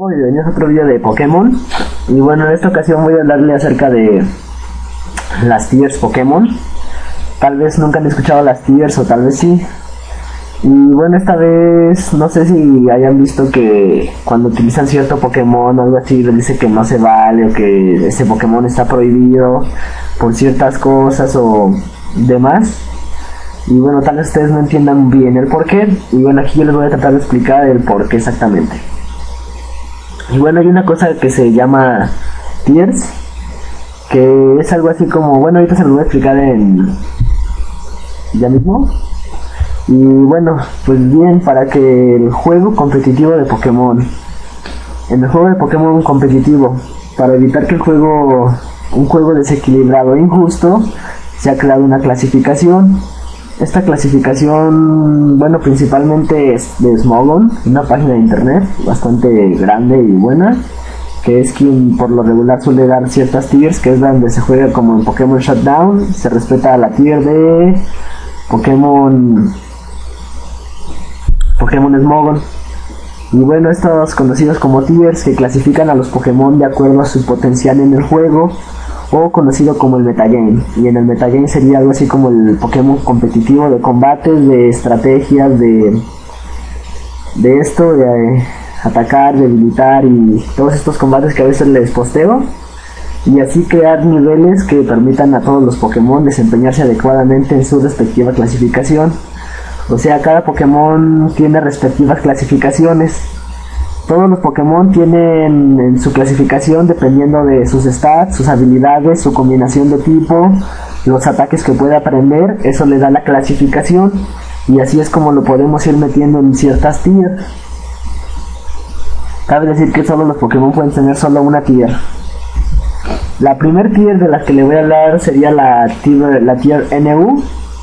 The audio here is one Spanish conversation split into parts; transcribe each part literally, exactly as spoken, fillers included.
nuevo y bienvenidos a otro video de Pokémon. Y bueno, en esta ocasión voy a hablarle acerca de las tiers Pokémon. Tal vez nunca han escuchado las tiers o tal vez sí. Y bueno, esta vez no sé si hayan visto que cuando utilizan cierto Pokémon o algo así les dice que no se vale o que ese Pokémon está prohibido por ciertas cosas o demás. Y bueno, tal vez ustedes no entiendan bien el porqué. Y bueno, aquí yo les voy a tratar de explicar el porqué exactamente. Y bueno, hay una cosa que se llama tiers, que es algo así como, bueno, ahorita se lo voy a explicar en ya mismo. Y bueno, pues bien, para que el juego competitivo de Pokémon, en el juego de Pokémon competitivo, para evitar que el juego, un juego desequilibrado e injusto, se ha creado una clasificación. Esta clasificación, bueno, principalmente es de Smogon, una página de internet bastante grande y buena, que es quien por lo regular suele dar ciertas tiers, que es donde se juega como en Pokémon Shutdown, se respeta la tier de Pokémon Pokémon Smogon. Y bueno, estos conocidos como tiers que clasifican a los Pokémon de acuerdo a su potencial en el juego, o conocido como el metagame. Y en el metagame sería algo así como el Pokémon competitivo de combates, de estrategias, de de esto, de eh, atacar, debilitar y todos estos combates que a veces les posteo, y así crear niveles que permitan a todos los Pokémon desempeñarse adecuadamente en su respectiva clasificación. O sea, cada Pokémon tiene respectivas clasificaciones. Todos los Pokémon tienen en su clasificación, dependiendo de sus stats, sus habilidades, su combinación de tipo, los ataques que puede aprender, eso le da la clasificación. Y así es como lo podemos ir metiendo en ciertas tiers. Cabe decir que solo los Pokémon pueden tener solo una tier. La primer tier de la que le voy a hablar sería la tier, la tier N U,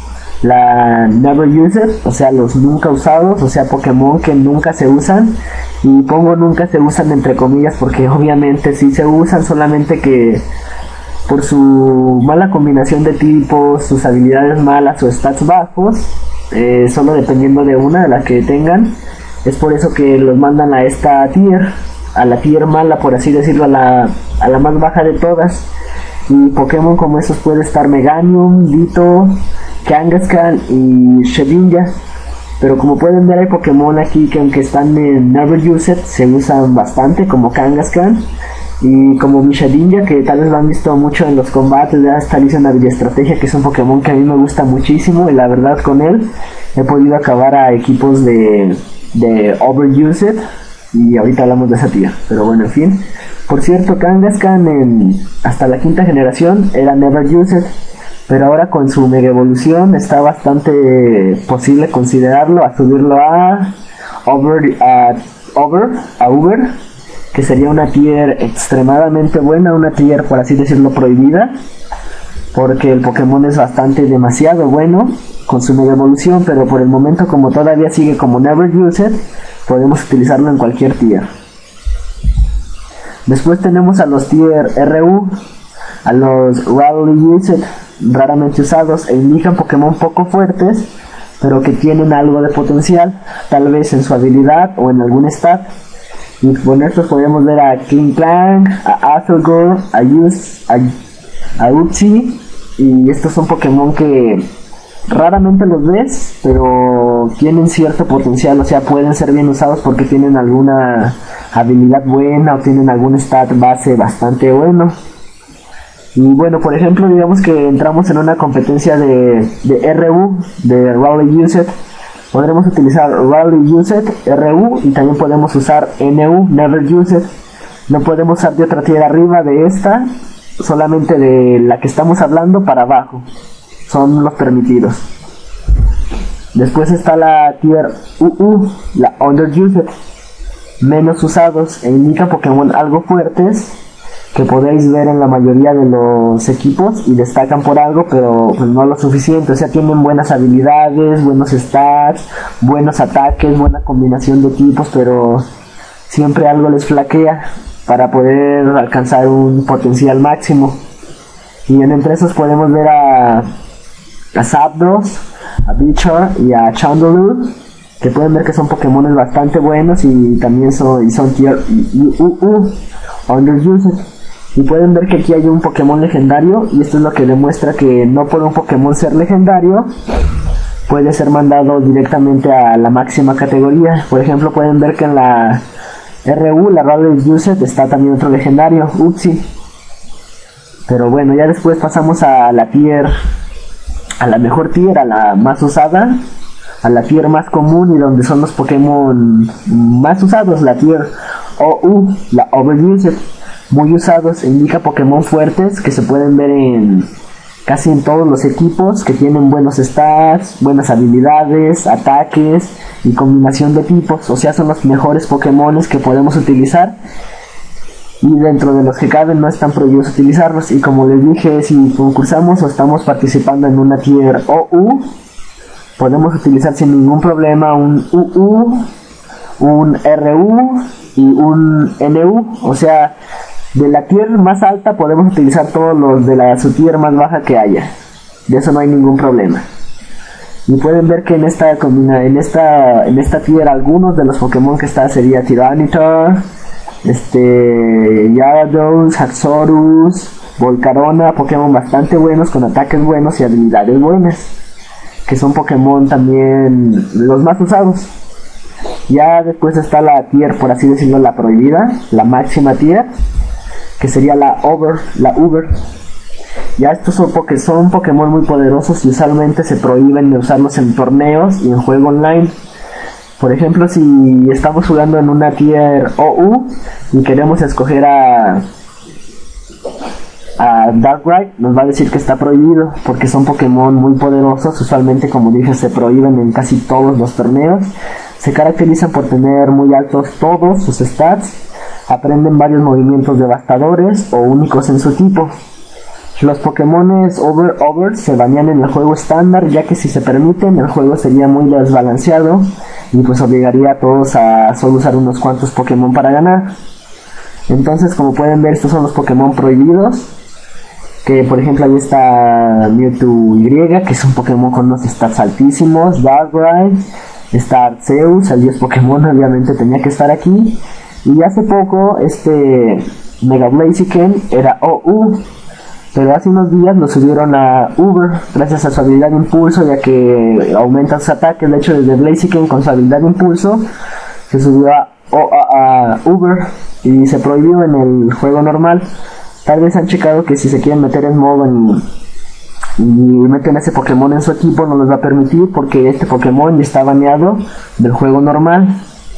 la Never Used, o sea, los nunca usados, o sea, Pokémon que nunca se usan. Y pongo nunca se usan entre comillas porque obviamente sí se usan, solamente que por su mala combinación de tipos, sus habilidades malas o stats bajos, eh, solo dependiendo de una de las que tengan, es por eso que los mandan a esta tier, a la tier mala, por así decirlo, a la, a la más baja de todas. Y Pokémon como esos puede estar Meganium, Ditto, Kangaskhan y Shedinja. Pero como pueden ver, hay Pokémon aquí que aunque están en Never Used se usan bastante, como Kangaskhan y como mi Shedinja, que tal vez lo han visto mucho en los combates de esta Legendary Habilidad Estrategia, que es un Pokémon que a mí me gusta muchísimo y la verdad con él he podido acabar a equipos de, de Overused, y ahorita hablamos de esa tía. Pero bueno, en fin. Por cierto, Kangaskhan en, hasta la quinta generación era Never Used, pero ahora con su mega evolución está bastante posible considerarlo a subirlo a Over, a Over, a Uber, que sería una tier extremadamente buena, una tier por así decirlo prohibida, porque el Pokémon es bastante demasiado bueno con su mega evolución, pero por el momento como todavía sigue como Never Used, podemos utilizarlo en cualquier tier. Después tenemos a los tier R U, a los Rarely Used, raramente usados, e indican Pokémon poco fuertes pero que tienen algo de potencial, tal vez en su habilidad o en algún stat. Y con estos podemos ver a Klinklang, a Azelgor, a Yus, a, a Uxie, y estos son Pokémon que raramente los ves, pero tienen cierto potencial, o sea, pueden ser bien usados porque tienen alguna habilidad buena o tienen algún stat base bastante bueno. Y bueno, por ejemplo, digamos que entramos en una competencia de, de R U, de Rarely Used, podremos utilizar Rarely Used, R U, y también podemos usar N U, Never Used. No podemos usar de otra tier arriba de esta, solamente de la que estamos hablando para abajo, son los permitidos. Después está la tier U U, la Underused, menos usados, e indica Pokémon algo fuertes, que podéis ver en la mayoría de los equipos y destacan por algo, pero pues no lo suficiente. O sea, tienen buenas habilidades, buenos stats, buenos ataques, buena combinación de tipos, pero siempre algo les flaquea para poder alcanzar un potencial máximo. Y en entre esos podemos ver a, a Zapdos, a Bichar y a Chandelure. que pueden ver que son Pokémon bastante buenos y también son, y son tier U U, underused. Y pueden ver que aquí hay un Pokémon legendario, y esto es lo que demuestra que no por un Pokémon ser legendario puede ser mandado directamente a la máxima categoría. Por ejemplo, pueden ver que en la R U, la Rarely Used, está también otro legendario, Upsi. Pero bueno, ya después pasamos a la tier, a la mejor tier, a la más usada, a la tier más común y donde son los Pokémon más usados, la tier O U, la Overused, muy usados, indica Pokémon fuertes que se pueden ver en casi en todos los equipos, que tienen buenos stats, buenas habilidades, ataques y combinación de tipos, o sea, son los mejores Pokémon que podemos utilizar. Y dentro de los que caben no están prohibidos utilizarlos. Y como les dije, si concursamos o estamos participando en una tier O U, podemos utilizar sin ningún problema un U U, un R U y un N U. O sea, de la tier más alta podemos utilizar todos los de la su tier más baja que haya. De eso no hay ningún problema. Y pueden ver que en esta combina, en esta en esta tier algunos de los Pokémon que está sería Tyranitar, este Gyarados, Haxorus, Volcarona, Pokémon bastante buenos con ataques buenos y habilidades buenas, que son Pokémon también los más usados. Ya después está la tier, por así decirlo, la prohibida, la máxima tier, que sería la Over, la Uber. Ya estos son, porque son Pokémon muy poderosos y usualmente se prohíben de usarlos en torneos y en juego online. Por ejemplo, si estamos jugando en una tier O U y queremos escoger a, a Darkrai, nos va a decir que está prohibido porque son Pokémon muy poderosos. Usualmente, como dije, se prohíben en casi todos los torneos. Se caracterizan por tener muy altos todos sus stats, aprenden varios movimientos devastadores o únicos en su tipo. Los Pokémones Over Over se banean en el juego estándar, ya que si se permiten el juego sería muy desbalanceado y pues obligaría a todos a solo usar unos cuantos Pokémon para ganar. Entonces, como pueden ver, estos son los Pokémon prohibidos, que por ejemplo ahí está Mewtwo Y, que es un Pokémon con unos stats altísimos. Darkrai, está Arceus, el dios Pokémon, obviamente tenía que estar aquí. Y hace poco este Mega Blaziken era O U, pero hace unos días lo subieron a Uber gracias a su habilidad de impulso, ya que aumenta sus ataques. De hecho, desde Blaziken con su habilidad de impulso se subió a, a, a Uber y se prohibió en el juego normal. Tal vez han checado que si se quieren meter en modo en, y meten ese Pokémon en su equipo, no les va a permitir porque este Pokémon ya está baneado del juego normal.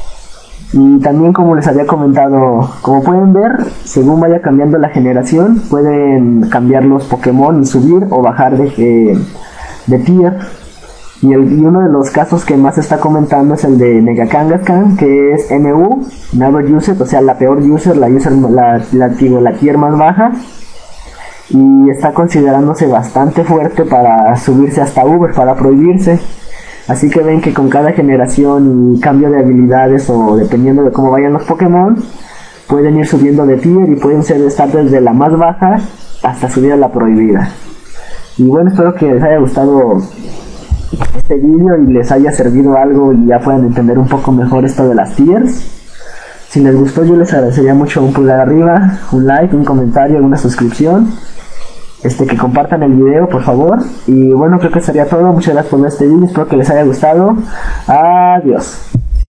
Y también, como les había comentado, como pueden ver, según vaya cambiando la generación, pueden cambiar los Pokémon y subir o bajar de, eh, de tier. Y, el, y uno de los casos que más se está comentando es el de Mega Kangaskhan, que es N U, Never Used, o sea, la peor user, la, user la, la, la, la tier más baja. Y está considerándose bastante fuerte para subirse hasta Uber, para prohibirse. Así que ven que con cada generación y cambio de habilidades, o dependiendo de cómo vayan los Pokémon, pueden ir subiendo de tier y pueden ser estar desde la más baja hasta subir a la prohibida. Y bueno, espero que les haya gustado este vídeo y les haya servido algo y ya puedan entender un poco mejor esto de las tiers. Si les gustó, yo les agradecería mucho un pulgar arriba, un like, un comentario, una suscripción. Este, que compartan el video, por favor. Y bueno, creo que sería todo. Muchas gracias por ver este video. Espero que les haya gustado. Adiós.